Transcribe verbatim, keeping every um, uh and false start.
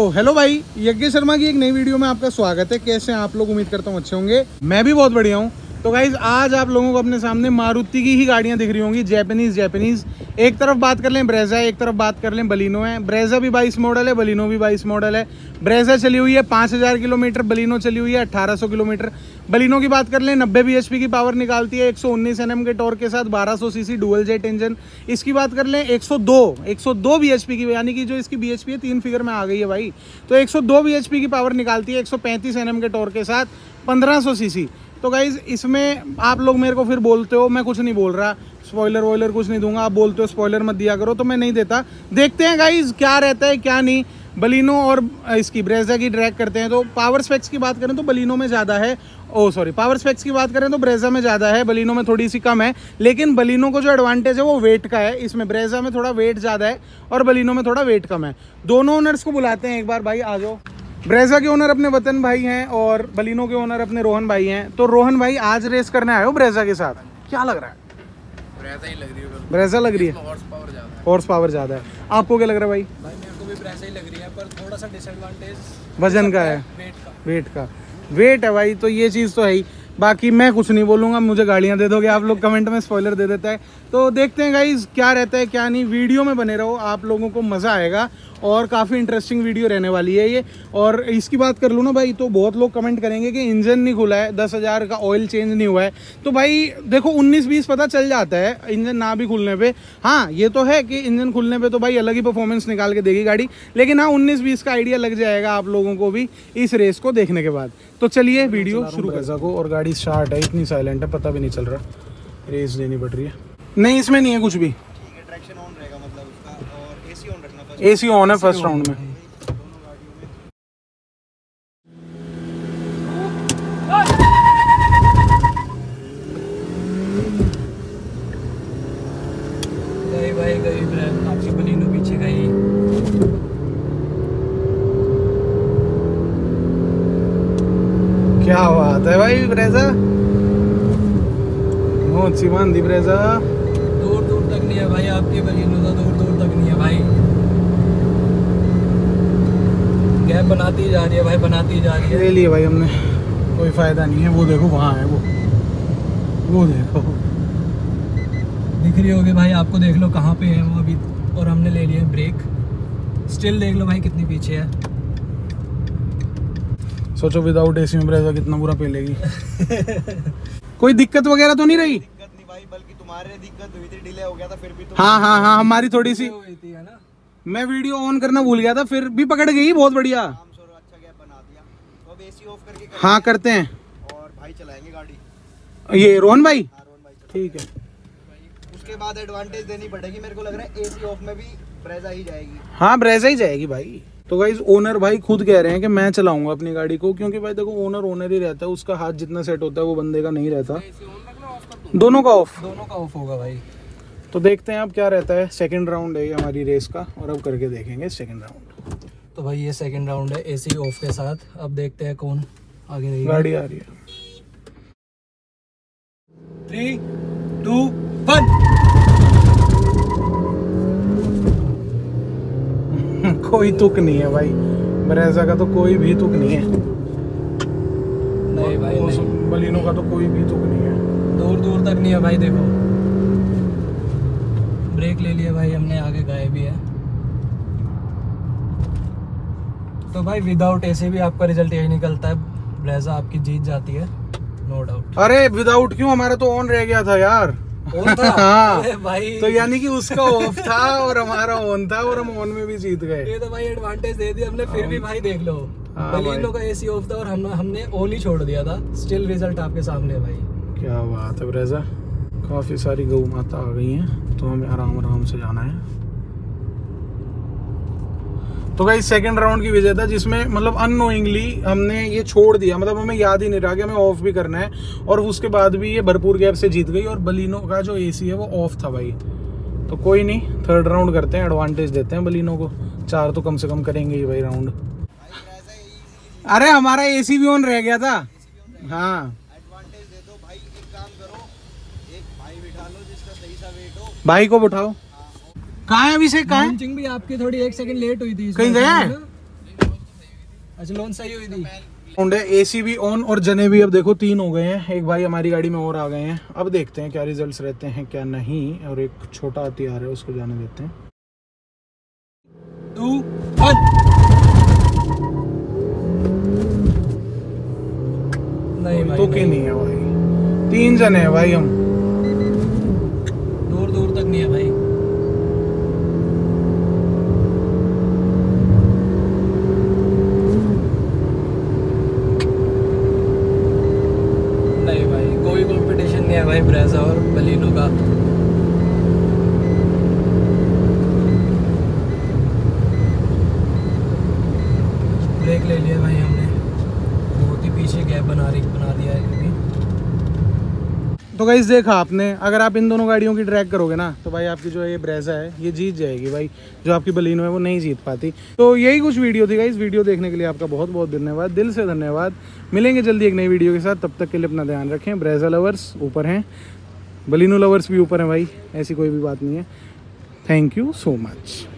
Hello भाई, यज्ञ शर्मा की एक नई वीडियो में आपका स्वागत है। कैसे हैं आप लोग? उम्मीद करता हूँ अच्छे होंगे। मैं भी बहुत बढ़िया हूँ। तो गाइज आज आप लोगों को अपने सामने मारुति की ही गाड़ियाँ दिख रही होंगी, जैपनीज जैपनीज। एक तरफ बात कर लें ब्रेजा, एक तरफ बात कर लें बलिनो है। ब्रेजा भी बाईस मॉडल है, बलिनो भी बाईस मॉडल है। ब्रेजा चली हुई है पाँच हज़ार किलोमीटर, बलिनो चली हुई है अट्ठारह सौ किलोमीटर। बलिनो की बात कर लें नब्बे बी एच पी की पावर निकालती है, एक सौ उन्नीस एन एम के टॉर्क के साथ, बारह सौ C C dual jet engine. इसकी बात कर लें एक सौ दो बी एच पी की, यानी कि जो इसकी बी एच पी है तीन फिगर में आ गई है भाई। तो एक सौ दो बी एच पी की पावर निकालती है, एक सौ पैंतीस एन एम के टॉर्क के साथ, पंद्रह सौ सी सी। तो गाइज इसमें आप लोग मेरे को फिर बोलते हो, मैं कुछ नहीं बोल रहा, स्पॉइलर वॉइलर कुछ नहीं दूंगा। आप बोलते हो स्पॉइलर मत दिया करो, तो मैं नहीं देता। देखते हैं गाइज क्या रहता है क्या नहीं। बलिनो और इसकी ब्रेजा की ड्रैग करते हैं। तो पावर स्पेक्स की बात करें तो बलिनो में ज़्यादा है, ओ सॉरी पावर स्पेक्स की बात करें तो ब्रेजा में ज़्यादा है, बलिनो में थोड़ी सी कम है। लेकिन बलिनो को जो एडवांटेज है वो वेट का है। इसमें ब्रेजा में थोड़ा वेट ज़्यादा है और बलिनो में थोड़ा वेट कम है। दोनों ओनर्स को बुलाते हैं एक बार, भाई आ जाओ। ब्रेजा के ओनर अपने वतन भाई हैं और बलिनो के ओनर अपने रोहन भाई हैं। तो रोहन भाई आज रेस करने आए हो ब्रेजा के साथ, क्या लग रहा है? ब्रेजा ही लग रही है। ब्रेजा लग रही है, हॉर्स पावर ज़्यादा है। हॉर्स पावर ज़्यादा है। आपको क्या लग रहा है भाई? भाई मेरे को भी ब्रेजा ही लग रही है, पर थोड़ा सा डिसएडवांटेज वजन का है, वेट का वेट का वेट है भाई। तो ये चीज़ तो है ही। बाकी मैं कुछ नहीं बोलूँगा, मुझे गाड़ियाँ दे दोगे आप लोग, कमेंट में स्पॉइलर दे देता है। तो देखते हैं गाइज क्या रहता है क्या नहीं। वीडियो में बने रहो, आप लोगों को मज़ा आएगा और काफ़ी इंटरेस्टिंग वीडियो रहने वाली है ये। और इसकी बात कर लूँ ना भाई, तो बहुत लोग कमेंट करेंगे कि इंजन नहीं खुला है, दस हज़ार का ऑयल चेंज नहीं हुआ है। तो भाई देखो उन्नीस बीस पता चल जाता है इंजन ना भी खुलने पे। हाँ ये तो है कि इंजन खुलने पे तो भाई अलग ही परफॉर्मेंस निकाल के देगी गाड़ी। लेकिन हाँ उन्नीस बीस का आइडिया लग जाएगा आप लोगों को भी इस रेस को देखने के बाद। तो चलिए वीडियो शुरू कर सको। और गाड़ी स्टार्ट है, इतनी साइलेंट है पता भी नहीं चल रहा। रेस देनी पड़ रही है। नहीं इसमें नहीं है कुछ भी, ट्रैक्शन ऑन रहेगा मतलब उसका, और एसी ऑन रखना फर्स्ट। एसी ऑन है फर्स्ट राउंड में। गई भाई गई ब्रेक, आपकी बलिनो पीछे गई। क्या बात है भाई ब्रेजा, बहुत सी बांधी ब्रेजा। दूर दूर तक नहीं है भाई आपकी बलिनो, तो दूर दूर तक नहीं है भाई। गैप बनाती जा रही है भाई, बनाती जा रही है। ले लिए भाई हमने, कोई फायदा नहीं है। वो देखो वहाँ है, वो वो देखो दिख रही होगी भाई आपको, देख लो कहाँ पे है वो अभी। और हमने ले लिया ब्रेक, स्टिल देख लो भाई कितनी पीछे है। सोचो विदाउट एसी में ब्रेजा कितना बुरा पेलेगी। कोई दिक्कत वगैरह तो नहीं रही? दिक्कत नहीं भाई, बल्कि तुम्हारे दिक्कत हुई थी, डिले हो गया था फिर भी। हाँ हाँ हाँ हमारी थोड़ी सी हुई थी है ना, मैं वीडियो ऑन करना भूल गया था, फिर भी पकड़ गई। बहुत बढ़िया, अच्छा गैप बना दिया। तो अब एसी ऑफ करके कर हाँ करते हैं। और भाई चलाएंगे गाड़ी, ये रोहन भाई, हाँ रोहन भाई ठीक है। उसके बाद एडवांटेज देनी पड़ेगी मेरे को लग रहा है, एसी ऑफ में भी ब्रेजा ही जाएगी। हाँ ब्रेजा ही जाएगी भाई। तो गाइस ओनर भाई खुद कह रहे हैं कि मैं चलाऊंगा अपनी गाड़ी को, क्योंकि भाई देखो ओनर ओनर ही रहता है, उसका हाथ जितना सेट होता है वो बंदे का नहीं रहता। दोनों का ऑफ, दोनों का ऑफ होगा भाई। तो देखते हैं अब क्या रहता है। सेकंड राउंड है ये हमारी रेस का, और अब करके देखेंगे सेकंड राउंड। तो भाई ये सेकंड राउंड है एसी ऑफ के साथ। अब देखते हैं कौन आगे रहेगा। गाड़ी आ रही है। Three two one. कोई तुक नहीं है भाई, ब्रेजा का तो कोई भी तुक नहीं है। नहीं भाई नहीं, बलिनो का तो कोई भी तुक नहीं है, दूर दूर तक नहीं है भाई। देखो ब्रेक ले लिया भाई हमने, आगे गाय भी है। तो भाई विदाउट एसी भी आपका रिजल्ट यही निकलता है, ब्रेजा आपकी जीत जाती है, नो डाउट। अरे विदाउट क्यों, हमारा तो ऑन रह गया था यार। ऑन था? हाँ अरे भाई, तो यानी कि उसका ऑफ था और हमारा ऑन था, और हम ऑन में भी जीत गए। ये तो भाई एडवांटेज दे दिया हमने। फिर भी भाई देख लो, हाँ बलिनो का एसी ऑफ था और हम हमने ऑन ही छोड़ दिया था, स्टिल रिजल्ट आपके सामने भाई। क्या बात है ब्रेजा। काफी सारी गौ माता आ गई हैं, तो हमें आराम आराम से जाना है। तो गाइस सेकंड राउंड की विजय था, जिसमें मतलब अननोइंगली हमने ये छोड़ दिया, मतलब हमें याद ही नहीं रहा कि हमें ऑफ भी करना है, और उसके बाद भी ये भरपूर गैप से जीत गई। और बलिनो का जो एसी है वो ऑफ था भाई। तो कोई नहीं, थर्ड राउंड करते हैं, एडवांटेज देते हैं बलिनो को। चार तो कम से कम करेंगे ही भाई राउंड। अरे हमारा एसी भी ऑन रह गया था। हाँ एडवांटेज दे दो भाई, एक काम करो, एक भाई बिठा लो जिसका सही सा वेट हो। भाई को बिठाओ। कहाँ है अभिषेक, कहाँ है? लॉन्चिंग भी आपकी थोड़ी एक सेकंड लेट हुई थी। कहीं गया है? अच्छा लोन सही हुई थी। साउंड है, एसी भी ऑन और जने भी अब देखो तीन हो गए हैं। एक भाई हमारी गाड़ी में और आ गए हैं। अब देखते हैं क्या रिजल्ट्स रहते हैं क्या नहीं। और एक छोटा हथियार है उसको जाने देते हैं। Two one. नहीं भाई, तो के नहीं है भाई, तीन जने हैं भाई हम। दूर दूर तक नहीं है भाई। नहीं भाई कोई कंपटीशन नहीं है भाई ब्रेजा और बलिनो का। ब्रेक ले लिया भाई हमने, बहुत ही पीछे गैप बना रही बना दिया है क्योंकि। तो गाइस देखा आपने, अगर आप इन दोनों गाड़ियों की ट्रैक करोगे ना तो भाई आपकी जो ये ब्रेजा है ये जीत जाएगी भाई। जो आपकी बलिनो है वो नहीं जीत पाती। तो यही कुछ वीडियो थी गाइस। वीडियो देखने के लिए आपका बहुत बहुत धन्यवाद, दिल से धन्यवाद। मिलेंगे जल्दी एक नई वीडियो के साथ, तब तक के लिए अपना ध्यान रखें। ब्रेजा लवर्स ऊपर हैं, बलिनो लवर्स भी ऊपर हैं भाई, ऐसी कोई भी बात नहीं है। Thank you so much.